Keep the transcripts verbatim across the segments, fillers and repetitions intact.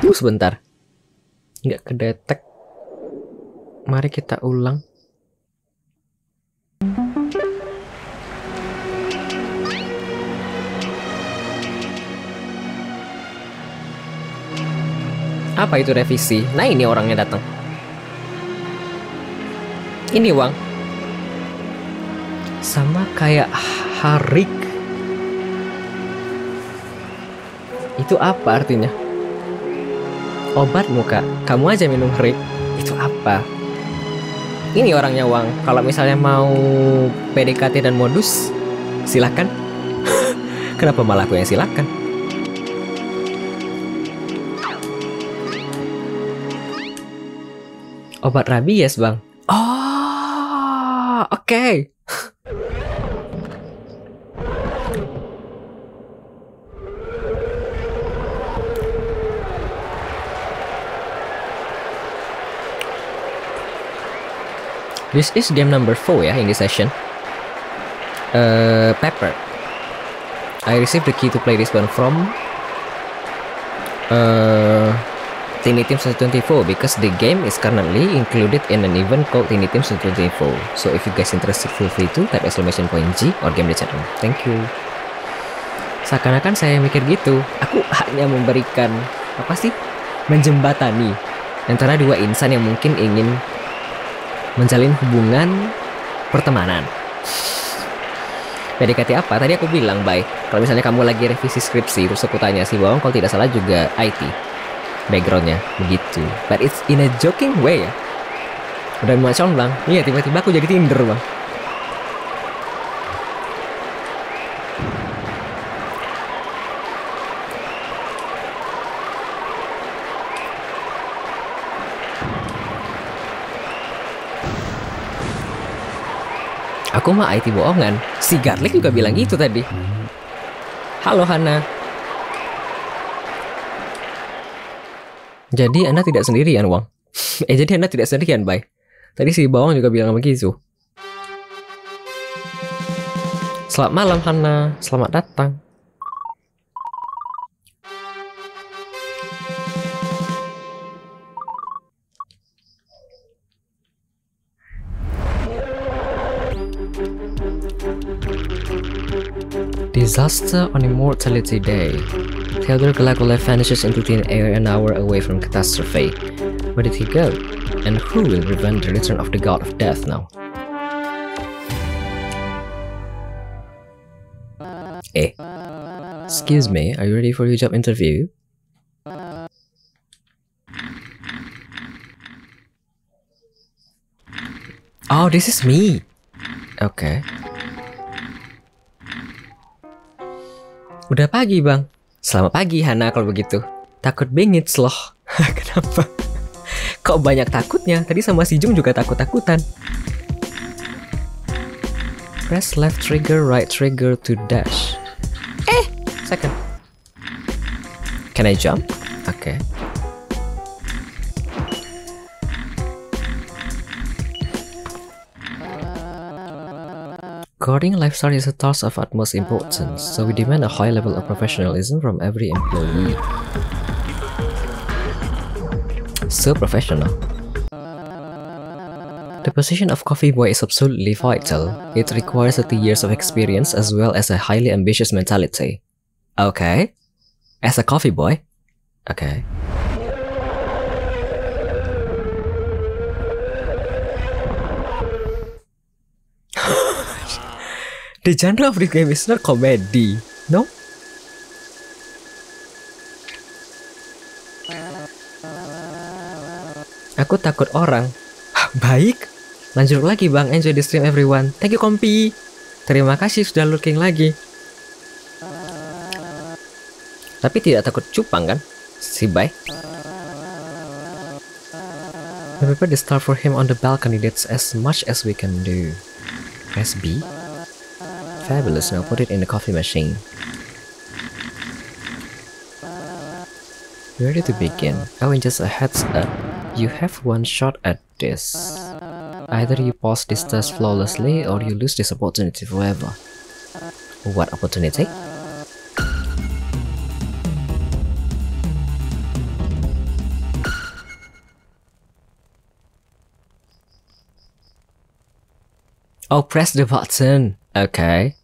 Tunggu sebentar. Nggak kedetek. Mari kita ulang. Apa itu revisi? Nah ini orangnya datang. Ini Wang. Sama kayak Harik. Itu apa artinya? Obat muka. Kamu aja minum Harik. Itu apa? Ini orangnya Wang. Kalau misalnya mau P D K T dan modus, silakan. Kenapa malah aku yang silakan? Obat rabies, Bang. Oh, oke. Okay. This is game number four ya in this session. Uh, Pepper. I received the key to play this one from uh, Tiny Teams twenty-four because the game is currently included in an event called Tiny Teams twenty-four. So if you guys interested, feel free to type exclamation point G or game the chat room. Thank you. Seakan-akan saya mikir gitu. Aku hanya memberikan apa sih? Menjembatani antara dua insan yang mungkin ingin menjalin hubungan pertemanan. P D K T apa? Tadi aku bilang, baik. Kalau misalnya kamu lagi revisi skripsi, terus aku tanya sih, Bawang kalau tidak salah juga I T backgroundnya, begitu. But it's in a joking way ya. Udah macam Bang. Iya, tiba-tiba aku jadi Tinder, Bang. Aku mah I T bohongan. Si Garlic juga bilang gitu tadi. Halo Hana. Jadi Anda tidak sendirian, Wang. eh jadi Anda tidak sendirian, Bay. Tadi si Bawang juga bilang begitu. Selamat malam Hana. Selamat datang. Disaster on Immortality Day. Theodore Galagolev vanishes into thin air an hour away from catastrophe. Where did he go? And who will prevent the return of the god of death now? Eh, excuse me, are you ready for your job interview? Oh, this is me. Okay. Udah pagi, Bang. Selamat pagi, Hana, kalau begitu. Takut bingits loh. Kenapa? Kok banyak takutnya? Tadi sama si Jung juga takut-takutan. Press left trigger, right trigger to dash. Eh, second. Can I jump? Oke. Okay. Guarding lifestyle is a task of utmost importance, so we demand a high level of professionalism from every employee. So professional. The position of coffee boy is absolutely vital. It requires thirty years of experience as well as a highly ambitious mentality. Okay. As a coffee boy? Okay. The genre of this game is not comedy, no? Aku takut orang. Baik. Lanjut lagi Bang, enjoy the stream everyone. Thank you Kompi. Terima kasih sudah lurking lagi. Tapi tidak takut cupang kan? Si Bay. Prepare the star for him on the balcony. That's as much as we can do. Press B. Fabulous, now put it in the coffee machine. Ready to begin. Oh, and just a heads up. You have one shot at this. Either you pass this test flawlessly or you lose this opportunity forever. What opportunity? Oh, press the button. Okay.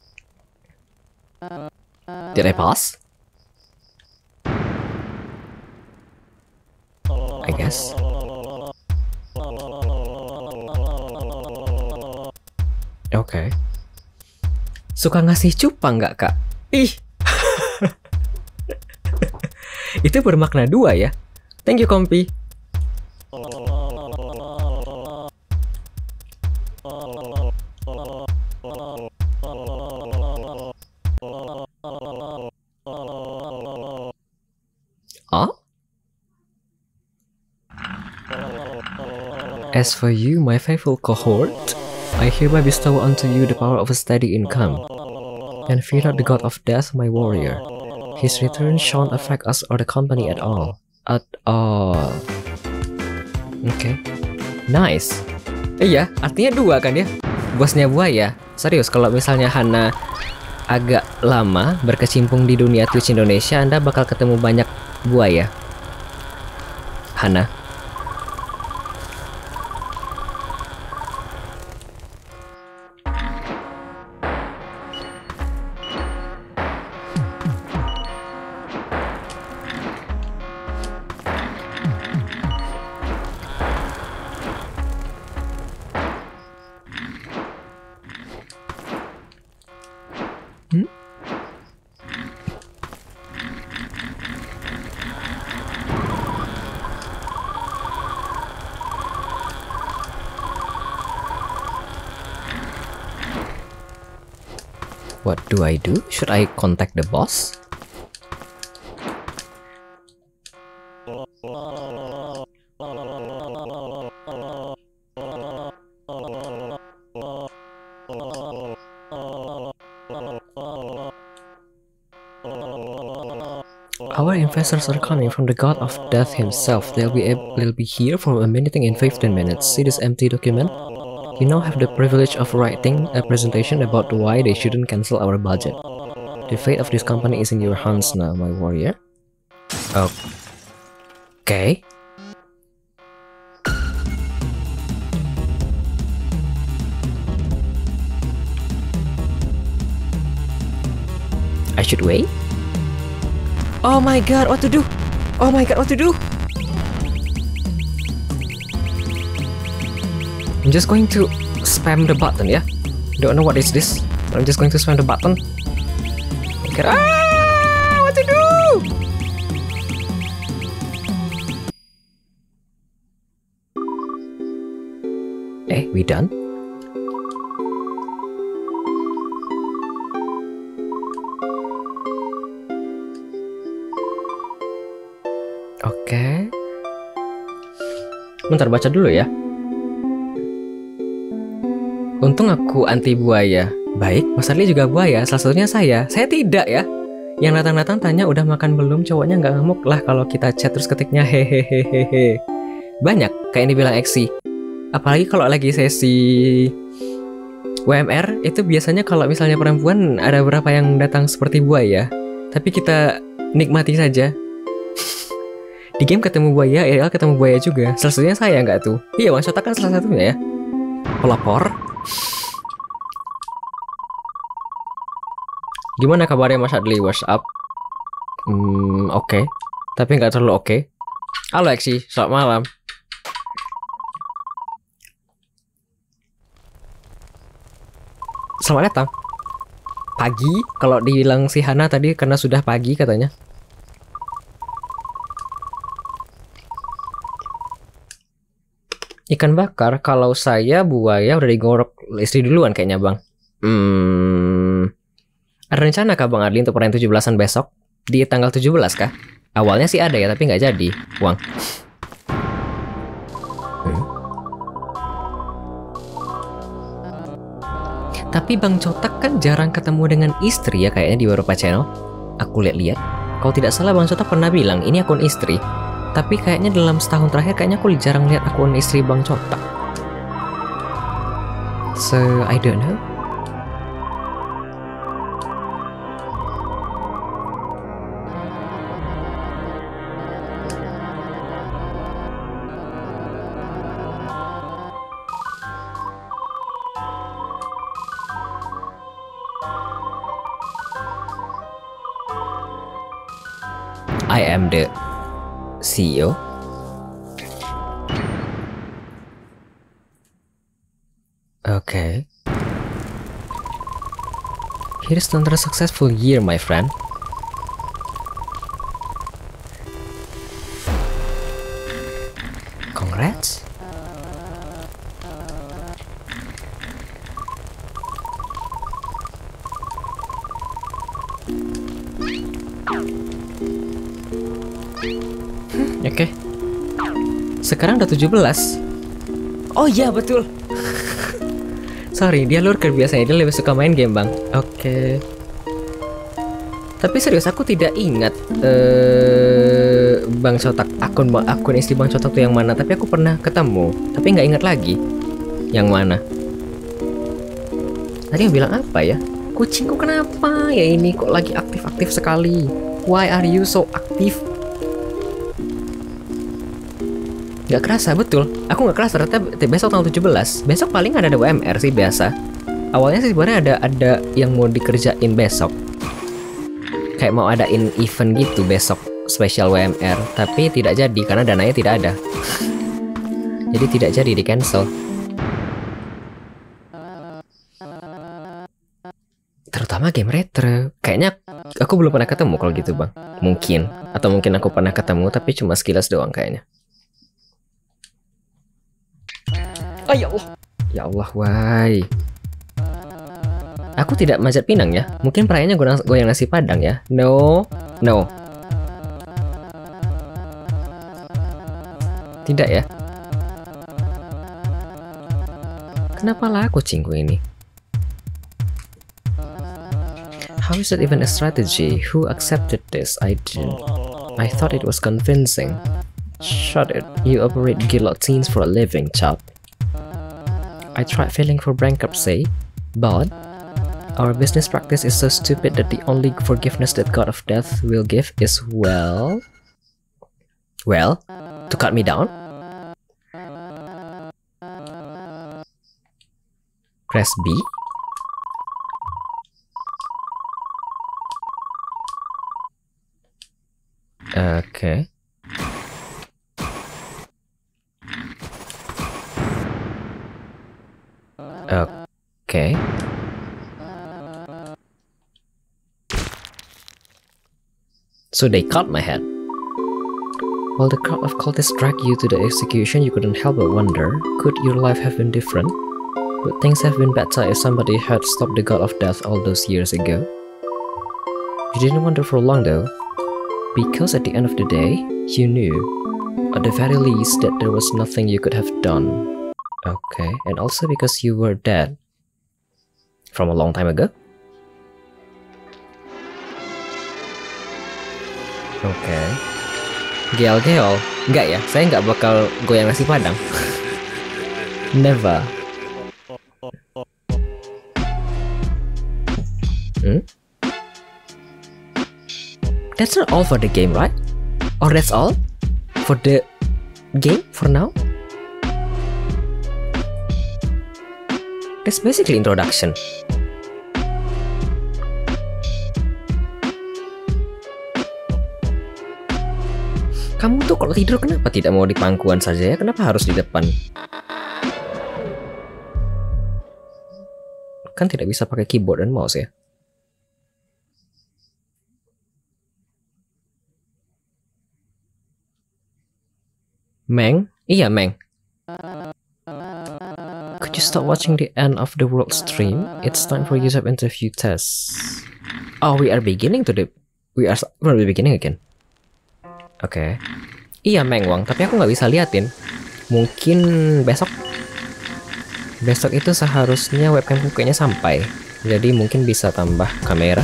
Did I pass? I guess. Oke. Okay. Suka ngasih cupang nggak, Kak? Ih. Itu bermakna dua ya. Thank you, Kompi. Oh? As for you, my faithful cohort, I hereby bestow unto you the power of a steady income. And fear not the god of death, my warrior. His return shan't affect us or the company at all. At all. Oke. Okay. Nice. Iya, artinya dua kan ya? Bosnya buaya. Serius, kalau misalnya Hana agak lama berkecimpung di dunia Twitch Indonesia, Anda bakal ketemu banyak buaya. Hana. Hmm? What do I do? Should I contact the boss? Our investors are coming from the god of death himself. They'll be able, they'll be here for a meeting in fifteen minutes. See this empty document? You now have the privilege of writing a presentation about why they shouldn't cancel our budget. The fate of this company is in your hands now, my warrior. Okay. I should wait? Oh my god, what to do? Oh my god, what to do? I'm just going to spam the button, yeah? Don't know what is this, but I'm just going to spam the button. Okay. Ah, what to do? Eh, we done? Oke. Okay. Bentar, baca dulu ya. Untung aku anti buaya. Baik, Mas Arli juga buaya, salah satunya saya. Saya tidak ya. Yang datang-datang tanya udah makan belum, cowoknya nggak ngamuk lah kalau kita chat terus ketiknya hehehehehe. Banyak, kayak ini bilang Exi. Apalagi kalau lagi sesi W M R, itu biasanya kalau misalnya perempuan ada beberapa yang datang seperti buaya. Tapi kita nikmati saja. Di game ketemu buaya, I R L ketemu buaya juga. Salah satunya saya nggak tuh? Iya, one shot kan salah satunya ya. Pelopor. Gimana kabarnya Mas Adli? What's up? Hmm, oke. Okay. Tapi nggak terlalu oke. Okay. Halo Exi, selamat malam. Selamat datang. Pagi, kalau dibilang si Hana tadi karena sudah pagi katanya. Ikan bakar, kalau saya buaya udah digorok istri duluan kayaknya bang. Hmm, ada rencana kah Bang Adli untuk perayaan tujuh belasan besok? Di tanggal tujuh belas kah? Awalnya sih ada ya, tapi nggak jadi. Uang. Hmm. Tapi Bang Cotak kan jarang ketemu dengan istri ya kayaknya di beberapa channel. Aku lihat-lihat. Kalau tidak salah Bang Cotak pernah bilang ini akun istri. Tapi kayaknya dalam setahun terakhir kayaknya aku jarang lihat akun istri Bang Cotak. So, I don't know. I am the C E O. Okay. Here's another successful year, my friend. Congrats. Hmm, Oke. Okay. Sekarang udah tujuh belas. Oh iya, betul. Sorry, dia lurker biasanya, dia lebih suka main game, Bang. Oke. Okay. Tapi serius, aku tidak ingat uh, Bang Cotak, akun akun istri Bang Cotak tuh yang mana. Tapi aku pernah ketemu, tapi nggak ingat lagi yang mana. Tadi yang bilang apa ya? Kucingku kenapa ya ini kok lagi aktif-aktif sekali? Why are you so aktif? Gak kerasa, betul. Aku gak kerasa, ternyata besok tanggal tujuh belas. Besok paling ada W M R sih biasa. Awalnya sih sebenarnya ada ada yang mau dikerjain besok. Kayak mau adain event gitu besok, spesial W M R. Tapi tidak jadi karena dananya tidak ada. Jadi tidak jadi, di cancel. Terutama game retro. Kayaknya aku belum pernah ketemu kalau gitu, Bang. Mungkin. Atau mungkin aku pernah ketemu tapi cuma sekilas doang kayaknya. Oh ya Allah. Ya Allah, why? Aku tidak manjat pinang ya. Mungkin perayaannya goyang, goyang nasi padang ya. No. No. Tidak ya. Kenapa lah kucingku ini? How is that even a strategy? Who accepted this? I didn't. I thought it was convincing. Shut it. You operate guillotines for a living, chap. I tried filing for bankruptcy, but our business practice is so stupid that the only forgiveness that God of Death will give is, well... Well? To cut me down? Press B? Okay. Okay. So they cut my head. While the crowd of cultists dragged you to the execution, you couldn't help but wonder, could your life have been different? Would things have been better if somebody had stopped the God of Death all those years ago? You didn't wonder for long though, because at the end of the day, you knew, at the very least, that there was nothing you could have done. Okay, and also because you were dead. From a long time ago? Oke. Okay. Geol-geol? Enggak ya, saya nggak bakal goyang nasi padang. Never. Hmm? That's not all for the game, right? Or that's all? For the game, for now? That's basically introduction. Kamu tuh kalau tidur kenapa tidak mau di pangkuan saja ya? Kenapa harus di depan? Kan tidak bisa pakai keyboard dan mouse ya? Meng? Iya, Meng. Could you stop watching the end of the world stream? It's time for user interview tests. Oh, we are beginning to the... We are from the beginning again. Oke. Okay. Iya, Meng Wang, tapi aku nggak bisa liatin. Mungkin besok. Besok itu seharusnya webcamku kayaknya sampai. Jadi mungkin bisa tambah kamera.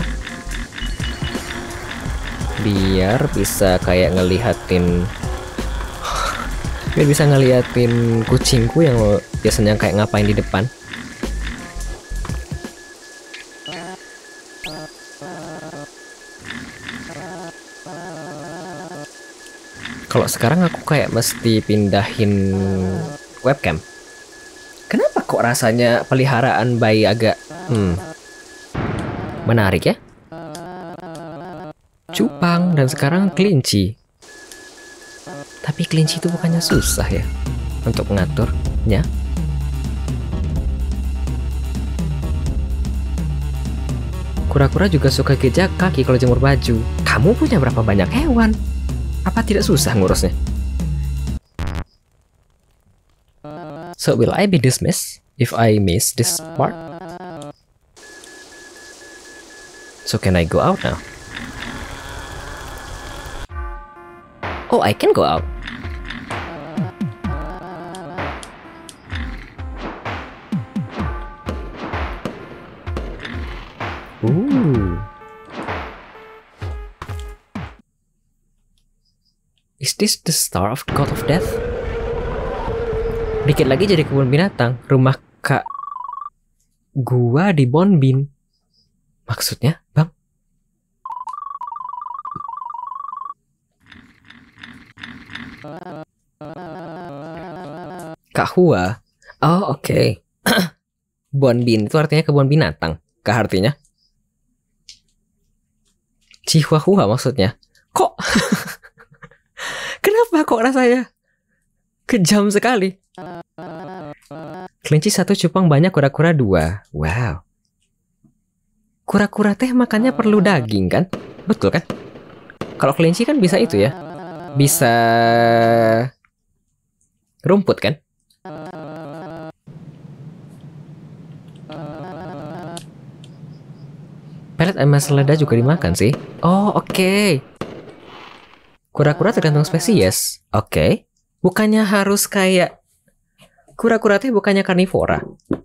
Biar bisa kayak ngelihatin... Biar bisa ngeliatin kucingku yang biasanya kayak ngapain di depan. Kalau sekarang aku kayak mesti pindahin webcam. Kenapa kok rasanya peliharaan bayi agak hmm, menarik ya? cupang, dan sekarang kelinci. Tapi kelinci itu bukannya susah ya untuk ngaturnya? Kura-kura juga suka gejak kaki kalau jemur baju. Kamu punya berapa banyak hewan? Apa tidak susah ngurusnya? So will I be dismissed if I miss this part? So can I go out now? Oh, I can go out. Ooh. Is this the star of God of Death? Dikit lagi jadi kebun binatang. Rumah Kak gua di Bonbin. Maksudnya, Bang? Kak Hua? Oh, oke. Okay. Bonbin itu artinya kebun binatang. Kah artinya? Chihuahua maksudnya. Kok? Kenapa kok rasanya kejam sekali? Kelinci satu, cupang banyak, kura-kura dua. Wow. Kura-kura teh makannya perlu daging kan? Betul kan? Kalau kelinci kan bisa itu ya. Bisa rumput kan? Pelet sama selada juga dimakan sih. Oh, oke. Okay. Kura-kura tergantung spesies. Oke. Okay. Bukannya harus kayak kura-kura teh bukannya karnivora.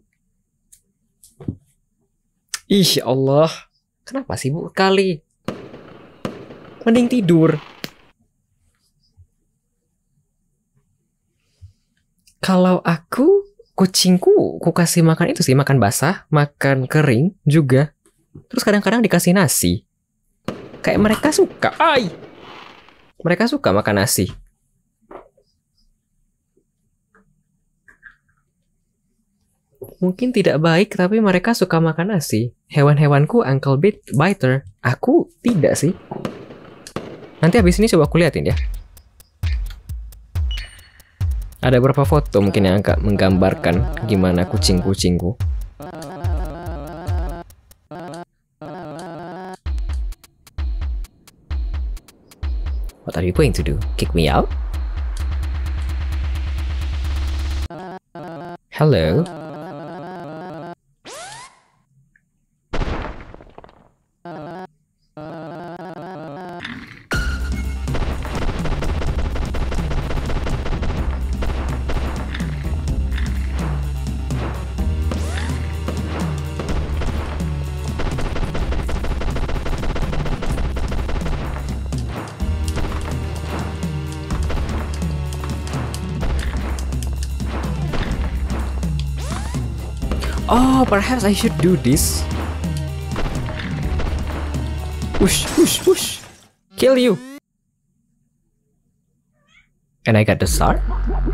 Ih, Allah. Kenapa sibuk kali? Mending tidur. Kalau aku, kucingku, ku kasih makan itu sih, makan basah, makan kering juga. Terus kadang-kadang dikasih nasi. Kayak mereka suka. Ay! Mereka suka makan nasi. Mungkin tidak baik, tapi mereka suka makan nasi. Hewan-hewanku Uncle Biter. Aku tidak sih. Nanti habis ini coba aku liatin ya. Ada beberapa foto mungkin yang agak menggambarkan gimana kucing-kucingku. What are you going to do? Kick me out? Hello? Oh, perhaps I should do this. Push, push, push. Kill you. And I got the star?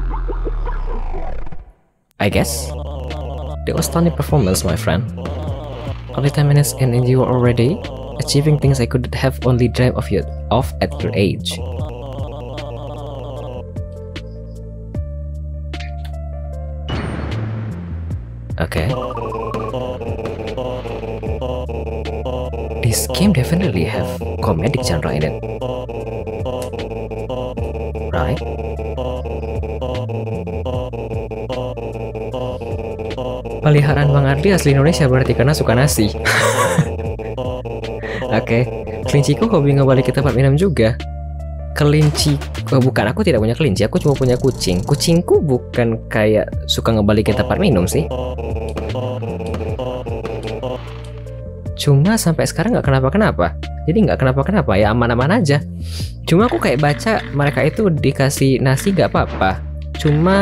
I guess. The outstanding performance, my friend. Only ten minutes in and you are already achieving things I could have only dreamt of you of at your age. Okay. This game definitely have comedic genre in it. Right? Peliharaan Bang Ardi asli Indonesia berarti karena suka nasi. Oke, okay. Kelinciku hobi ngebalik ke tempat minum juga. Kelinci, oh, bukan, aku tidak punya kelinci, aku cuma punya kucing. Kucingku bukan kayak suka ngebalikin tempat minum sih. Cuma sampai sekarang nggak kenapa-kenapa. Jadi nggak kenapa-kenapa, ya aman-aman aja. Cuma aku kayak baca mereka itu dikasih nasi nggak apa-apa. Cuma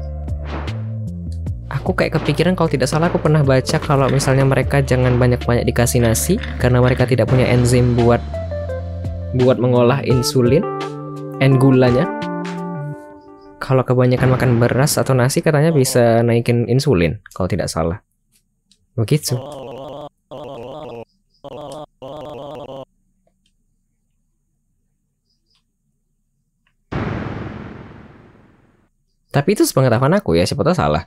aku kayak kepikiran kalau tidak salah aku pernah baca kalau misalnya mereka jangan banyak-banyak dikasih nasi karena mereka tidak punya enzim buat buat mengolah insulin and gulanya. Kalau kebanyakan makan beras atau nasi katanya bisa naikin insulin kalau tidak salah. Begitu. Tapi itu sepengetahuan aku ya, siapa tahu salah.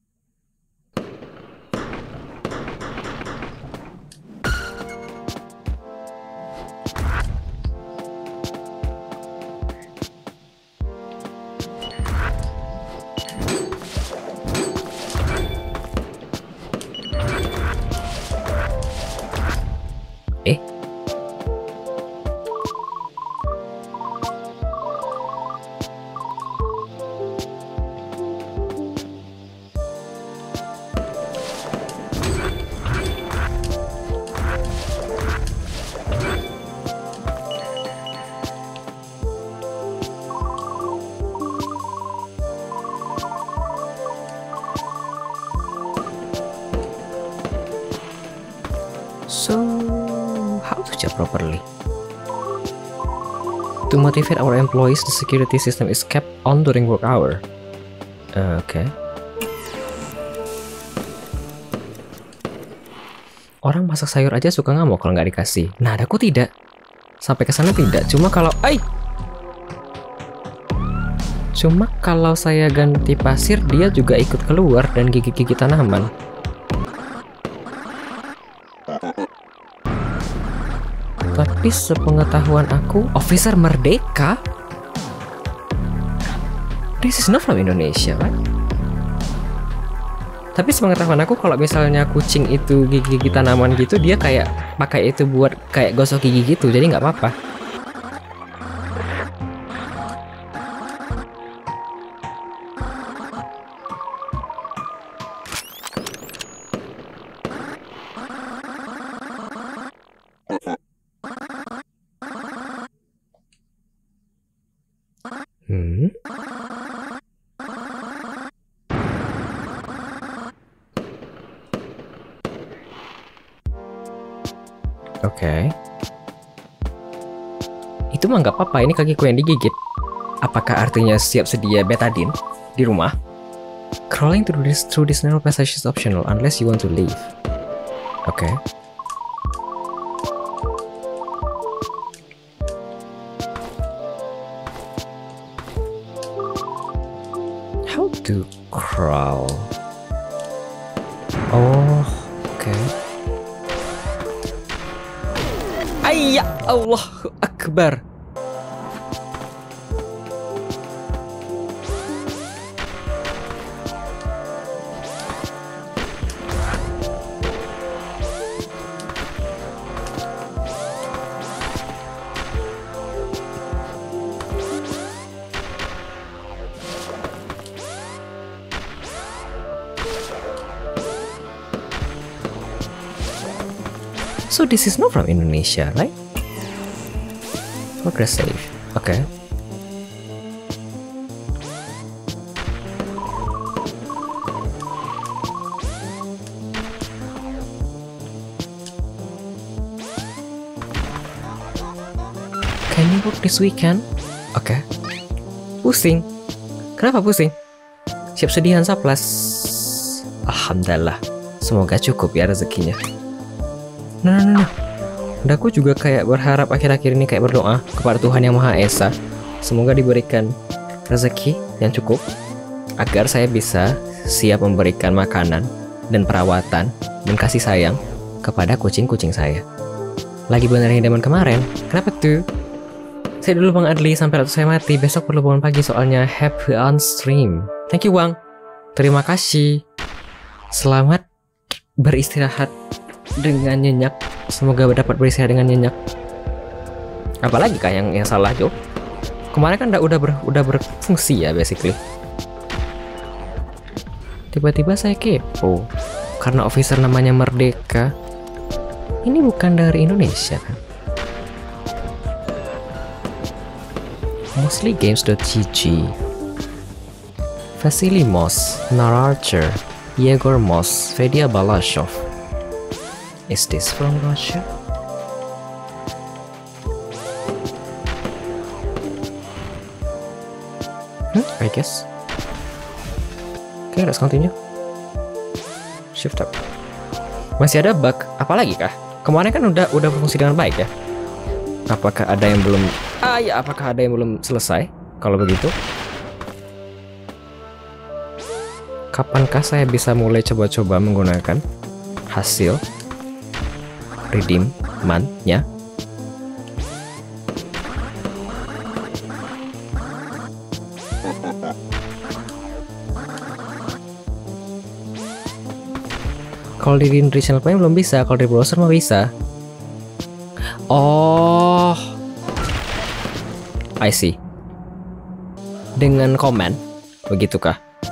Eh? So, how to check properly? To motivate our employees, the security system is kept on during work hour. Uh, Oke. Okay. Orang masak sayur aja suka ngamuk kalau nggak dikasih. Nah, aku tidak. Sampai ke sana tidak. Cuma kalau, ay, cuma kalau saya ganti pasir, dia juga ikut keluar dan gigi-gigi tanaman. Tapi sepengetahuan aku, officer merdeka? This is not from Indonesia, right? Tapi sepengetahuan aku, kalau misalnya kucing itu gigi-gigi tanaman gitu, dia kayak pakai itu buat kayak gosok gigi gitu, jadi nggak apa-apa. Hmm. Oke. Okay. Itu mah nggak apa-apa, ini kakiku yang digigit. Apakah artinya siap sedia betadine di rumah? Crawling through this through this narrow passage is optional unless you want to leave. Oke. Okay. How to crawl? Oh, oke. Okay. Ayya, Allahu Akbar. So this is not from Indonesia, right? Progress save. Okay. Can you work this weekend? Oke. Okay. Pusing. Kenapa pusing? Siap sedihan saplas. Alhamdulillah. Semoga cukup ya rezekinya. Nah, nah, nah. Dan aku juga kayak berharap akhir-akhir ini kayak berdoa kepada Tuhan Yang Maha Esa. Semoga diberikan rezeki yang cukup agar saya bisa siap memberikan makanan dan perawatan dan kasih sayang kepada kucing-kucing saya. Lagi benerin zaman kemarin. Kenapa tuh? Saya dulu Bang Adli sampai ratu saya mati. Besok perlu bangun pagi soalnya happy on stream. Thank you Bang. Terima kasih. Selamat beristirahat dengan nyenyak. Semoga dapat beristirahat dengan nyenyak. Apalagi kah yang yang salah, Jo? Kemarin kan udah udah ber, udah berfungsi ya basically. Tiba-tiba saya kepo karena officer namanya Merdeka. Ini bukan dari Indonesia kan? Mostly games dot g g. Vasily Moss, Nararcher, Yegor Moss, Fedia Balashov. Is this from Russia? Hmm, I guess. Okay, let's continue. Shift up. Masih ada bug, apalagi kah? Kemarin kan udah udah berfungsi dengan baik ya. Apakah ada yang belum? Ah ya, apakah ada yang belum selesai? Kalau begitu, Kapankah saya bisa mulai coba-coba menggunakan hasil redeem-nya? Kalau di Regional Point belum bisa, kalau di browser mah bisa. Oh, I see. Dengan command, begitukah?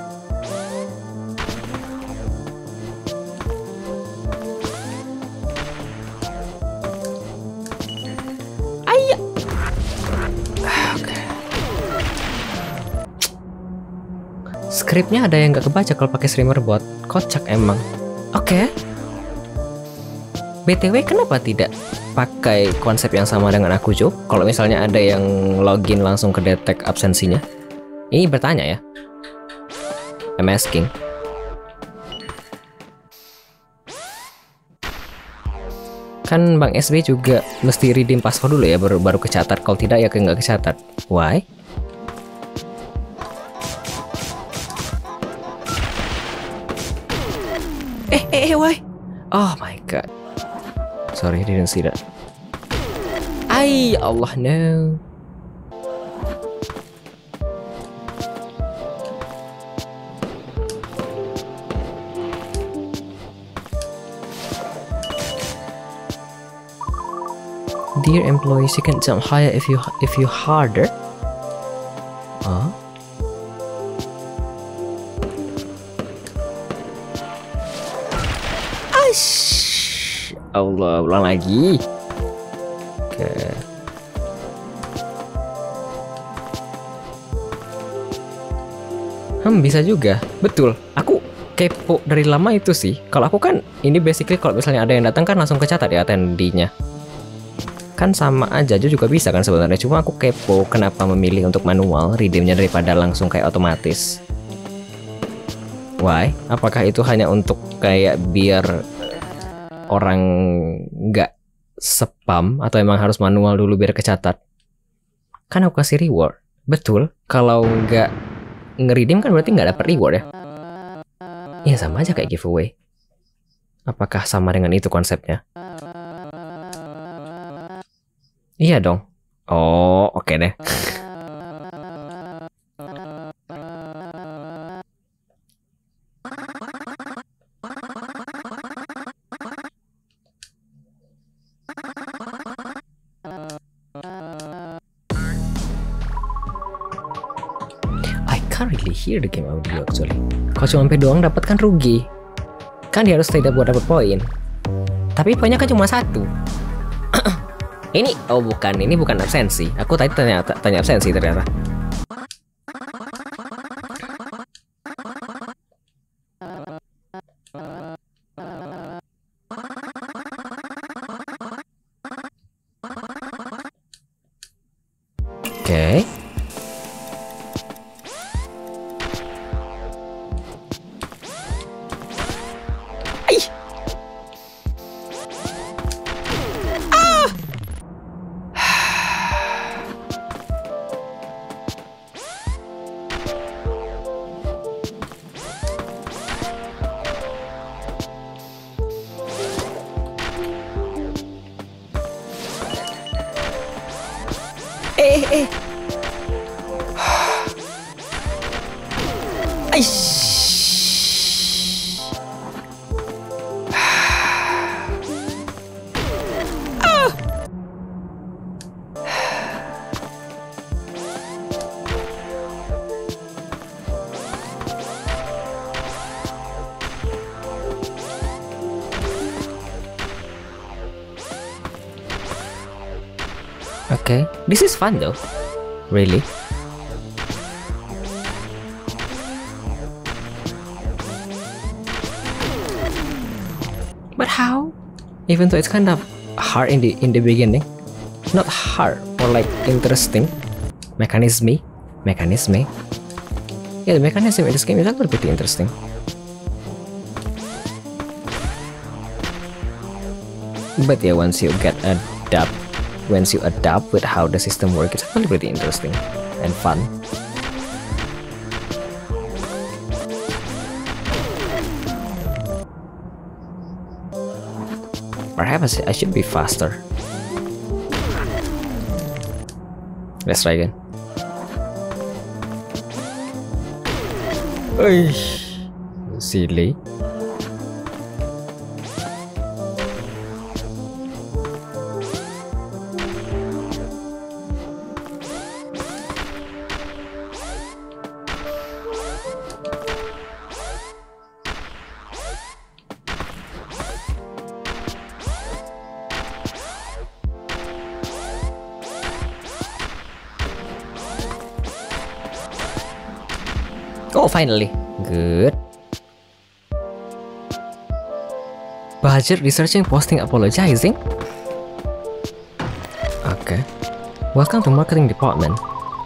Ayah. Okay. Skripnya ada yang nggak kebaca kalau pakai streamer bot. Kocak emang. Oke. Okay. B T W kenapa tidak pakai konsep yang sama dengan aku, Jo? Kalau misalnya ada yang login langsung ke detect absensinya. Ini bertanya ya. I'm asking. Kan Bang S B juga mesti redeem password dulu ya, baru baru kecatat. Kalau tidak ya nggak kecatat. Why? Eh, eh, eh, why? Oh my god. Sorry, didn't see that. Ay, Allah, no. Dear employees, you can jump higher if you if you harder. Huh? Aish. Allah, ulang lagi. Oke. Okay. Hmm, bisa juga. Betul. Aku kepo dari lama itu sih. Kalau aku kan ini basically kalau misalnya ada yang datang kan langsung kecatat ya attendinya. Kan sama aja, juga bisa kan sebenarnya. Cuma aku kepo kenapa memilih untuk manual redeemnya daripada langsung kayak otomatis. Why? Apakah itu hanya untuk kayak biar orang nggak spam atau emang harus manual dulu biar kecatat? Kan aku kasih reward. Betul. Kalau nggak nge-redeem kan berarti nggak dapat reward ya. Ya sama aja kayak giveaway. Apakah sama dengan itu konsepnya? Iya dong. Oh, oke okay deh. I can't really hear the game audio actually. Kalau cuma sampai doang dapat kan rugi. Kan dia harus tidak buat dapat poin. Tapi poinnya kan cuma satu. Ini, oh bukan, ini bukan absensi. Aku tadi tanya, tanya absensi ternyata. Oke. Okay. Eh, eh. Aish. Ah. Okay, this is fun though. Really? But how? Even though it's kind of hard in the in the beginning, not hard or like interesting. Mechanism, mechanism. Yeah, the mechanism in this game is actually pretty interesting. But yeah, once you get adapt. Once you adapt with how the system works, it's actually pretty interesting and fun. Perhaps I should be faster. Let's try again. Eish, silly. Oh, finally. Good. Budget researching, posting, apologizing. Okay. Welcome to marketing department.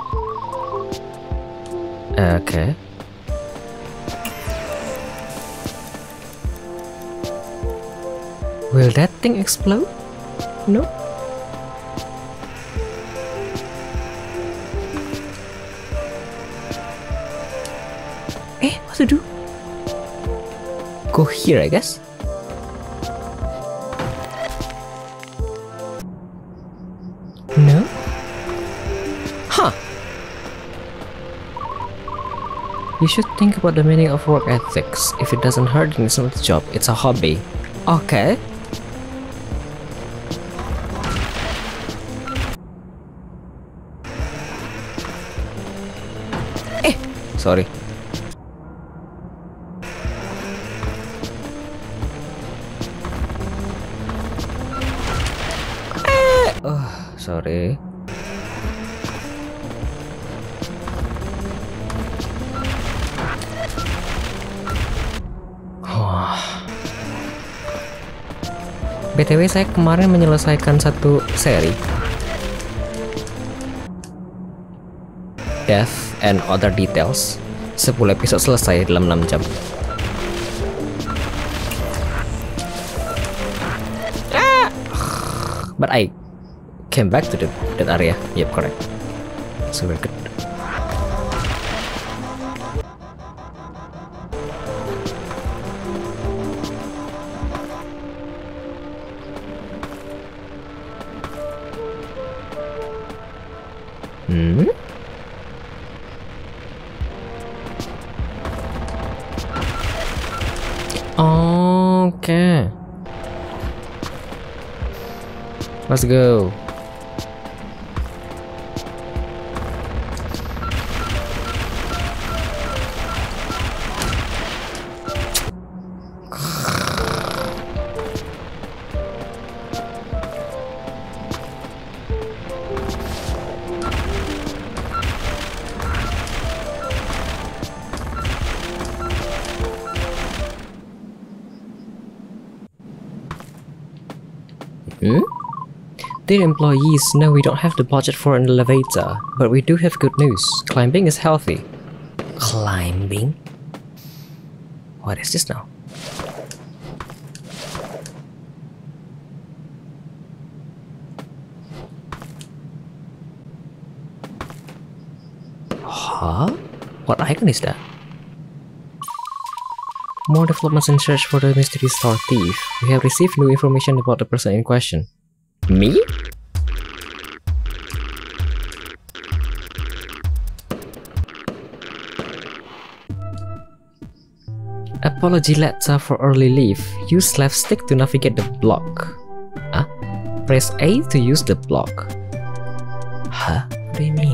Okay. Will that thing explode? No. Eh, what to do? Go here, I guess. No? Huh. You should think about the meaning of work ethics. If it doesn't hurt, then it's not a job, it's a hobby. Okay. Eh, sorry. Oh, sorry. Oh. B T W saya kemarin menyelesaikan satu seri Death and Other Details. sepuluh episode selesai dalam enam jam. Ah! But I came back to the, that area. Yep, correct. So we're good. Hmm? Okay. Let's go. Hmm? Dear employees, no, we don't have the budget for an elevator, but we do have good news. Climbing is healthy. Climbing? What is this now? Huh? What icon is that? More developments in search for the mystery star thief. We have received new information about the person in question. Me? Apology letter for early leave. Use left stick to navigate the block. Huh? Press A to use the block. Huh? What do you mean?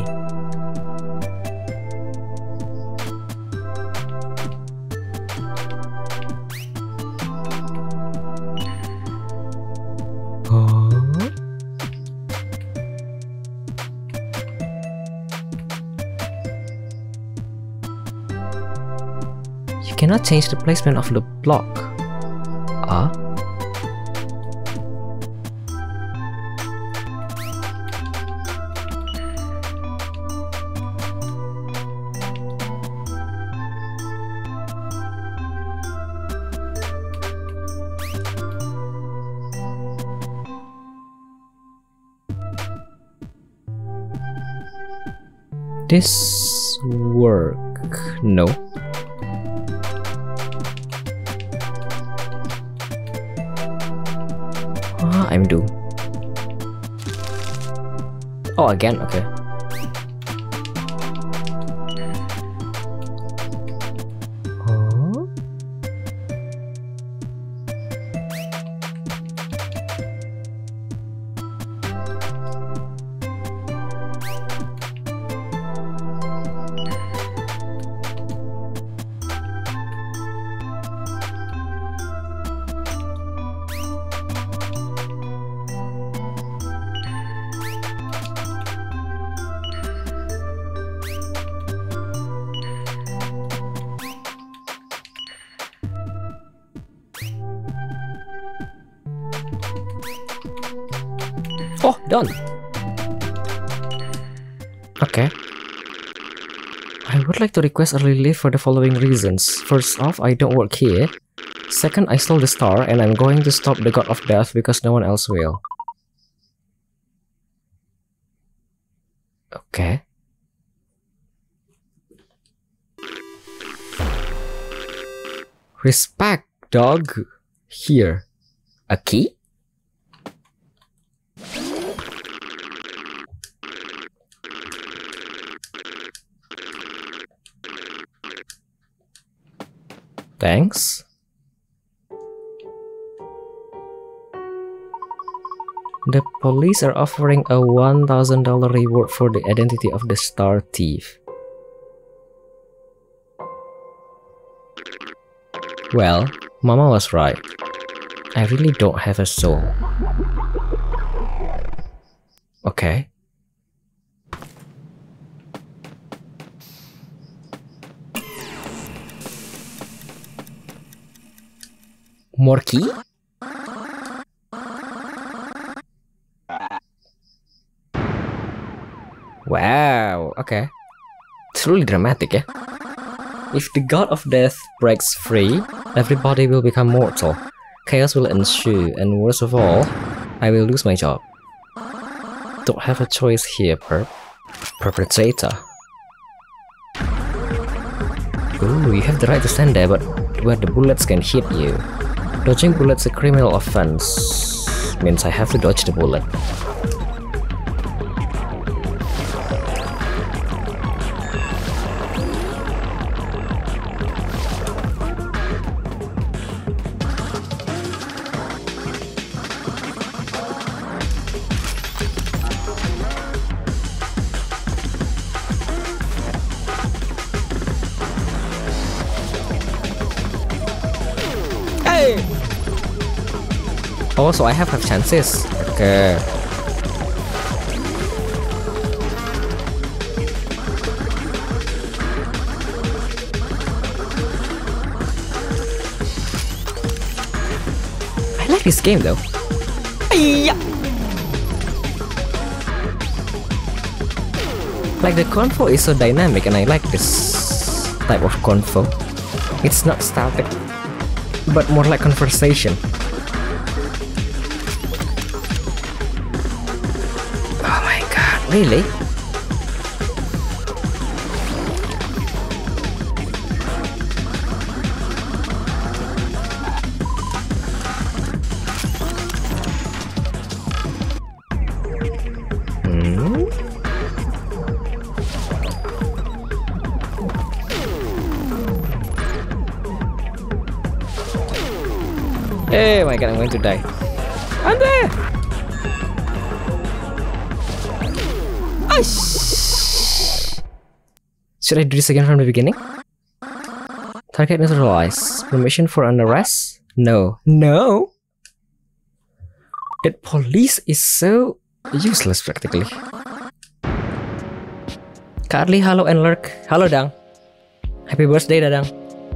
Cannot change the placement of the block. Ah? This work? No. Oh, again? Okay. Oh. Oh, done. Okay. I would like to request early leave for the following reasons. First off, I don't work here. Second, I stole the star and I'm going to stop the God of Death because no one else will. Okay. Respect, dog. Here. A key? Thanks. The police are offering a one thousand dollar reward for the identity of the star thief. Well, Mama was right. I really don't have a soul. Okay. More key? Wow, okay. It's really dramatic, yeah? If the God of Death breaks free, everybody will become mortal. Chaos will ensue, and worst of all, I will lose my job. Don't have a choice here, perp. Perpetrator. Ooh, you have the right to stand there, but where the bullets can hit you. Dodging bullets is a criminal offense. Means I have to dodge the bullet. Oh, so I have five chances. Okay. I like this game though. Yeah. Like the convo is so dynamic and I like this type of convo. It's not static, but more like conversation. Really? Hmm? Hey, my god, I'm going to die. I'm there! Should I do this again from the beginning? Target neutralized. Permission for an arrest? No. No! That police is so useless practically. Carly, halo and lurk. Halo Dang. Happy birthday Dadang.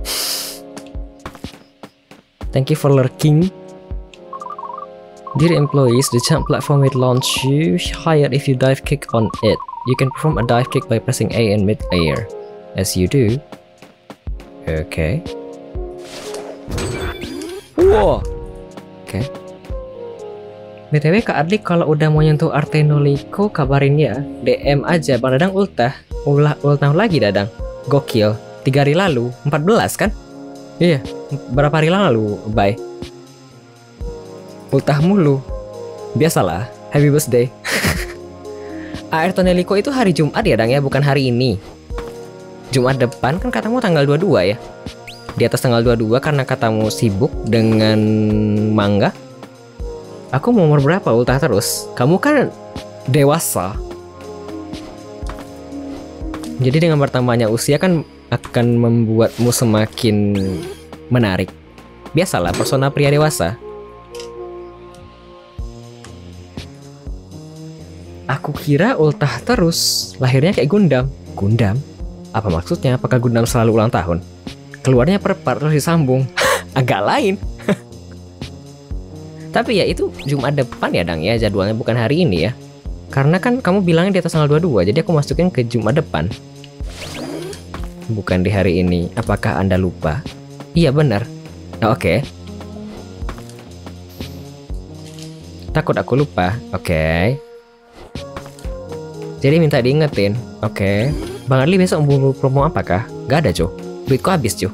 Thank you for lurking. Dear employees, the jump platform will launch you higher if you dive kick on it. You can perform a dive kick by pressing A in mid-air. As you do. Okay. Wow. Oke. Okay. B T W Kak Adlik kalau udah mau nyentuh Artenoliko kabarin ya. D M aja. Bang Dadang ultah. Ulah ultah lagi Dadang. Gokil. Tiga hari lalu. empat belas kan? Iya. Berapa hari lalu? Bye. Ultah mulu. Biasalah. Happy birthday. Air Toneliko itu hari Jumat ya, Dang ya, bukan hari ini. Jumat depan kan katamu tanggal dua puluh dua ya. Di atas tanggal dua puluh dua karena katamu sibuk dengan manga. Aku mau umur berapa ultah terus? Kamu kan dewasa. Jadi dengan bertambahnya usia kan akan membuatmu semakin menarik. Biasalah persona pria dewasa. Aku kira ultah terus, lahirnya kayak Gundam. Gundam? Apa maksudnya? Apakah Gundam selalu ulang tahun? Keluarnya per part terus disambung. Agak lain. Tapi ya itu Jumat depan ya, Dang ya, jadwalnya bukan hari ini ya. Karena kan kamu bilangnya di atas tanggal dua puluh dua, jadi aku masukin ke Jumat depan. Bukan di hari ini. Apakah Anda lupa? Iya benar. Oh, oke. Okay. Takut aku lupa. Oke. Okay. Jadi minta diingetin. Oke. Okay. Bang Adli besok mau promo apakah? Gak ada, Jo. Duitku habis, Jo.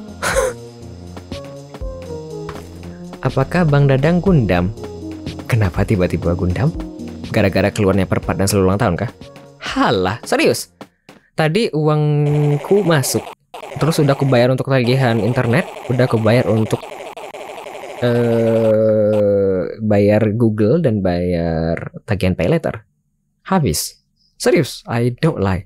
Apakah Bang Dadang Gundam? Kenapa tiba-tiba Gundam? Gara-gara keluarnya perpat dan selalu ulang tahun kah? Halah, serius? Tadi uangku masuk. Terus udah aku bayar untuk tagihan internet, udah aku bayar untuk uh, bayar Google dan bayar tagihan pay later. Habis. Serius, I don't lie.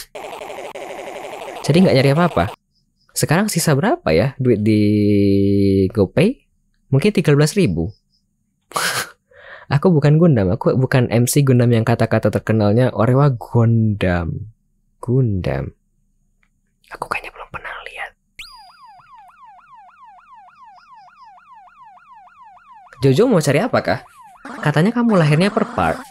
Jadi nggak nyari apa-apa. Sekarang sisa berapa ya duit di GoPay? Mungkin tiga belas ribu. Aku bukan Gundam, aku bukan M C Gundam yang kata-kata terkenalnya Orewa Gundam. Gundam. Aku kayaknya belum pernah lihat. Jojo mau cari apakah? Katanya kamu lahirnya per part.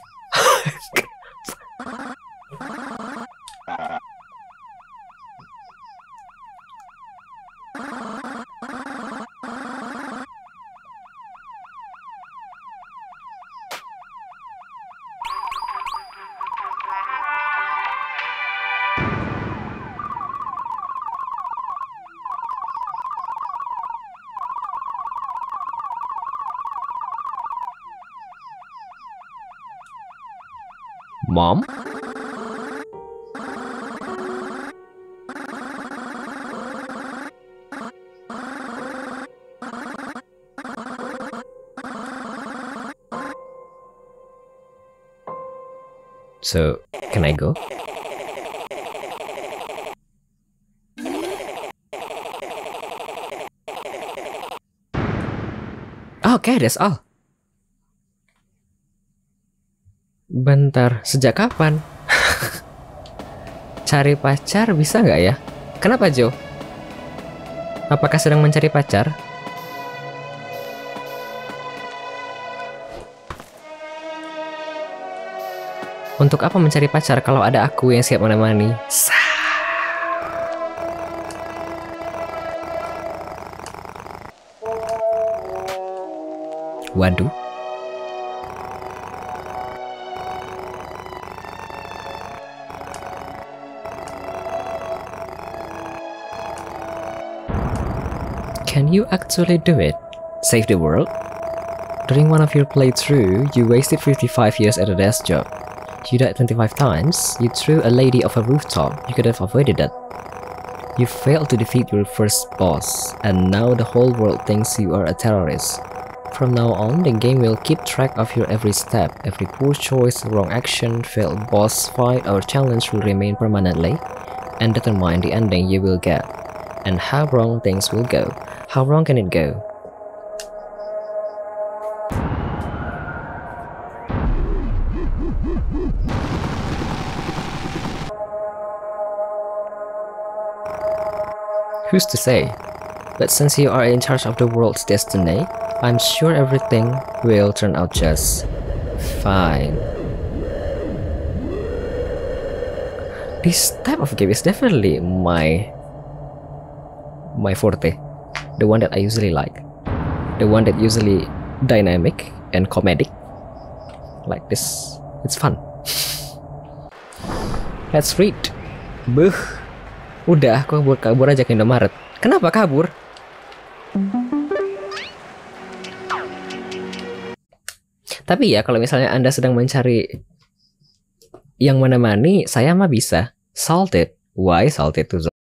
Mom? So, can I go? Oke, okay, that's all. Bentar, sejak kapan? Cari pacar bisa nggak ya? Kenapa, Jo? Apakah sedang mencari pacar? Untuk apa mencari pacar kalau ada aku yang siap menemani? Waduh. Can you actually do it? Save the world? During one of your playthrough, you wasted fifty-five years at a desk job. You died twenty-five times, you threw a lady off a rooftop, you could have avoided that. You failed to defeat your first boss, and now the whole world thinks you are a terrorist. From now on, the game will keep track of your every step, every poor choice, wrong action, failed boss fight or challenge will remain permanently, and determine the ending you will get, and how wrong things will go. How wrong can it go? Who's to say? But since you are in charge of the world's destiny, I'm sure everything will turn out just fine. This type of game is definitely my my forte. The one that I usually like. The one that usually dynamic and comedic. Like this. It's fun. Let's read. Buh. Udah, aku kabur, kabur aja ke Indomaret. Kenapa kabur? Tapi ya, kalau misalnya Anda sedang mencari yang menemani saya mah bisa. Salted. Why salted to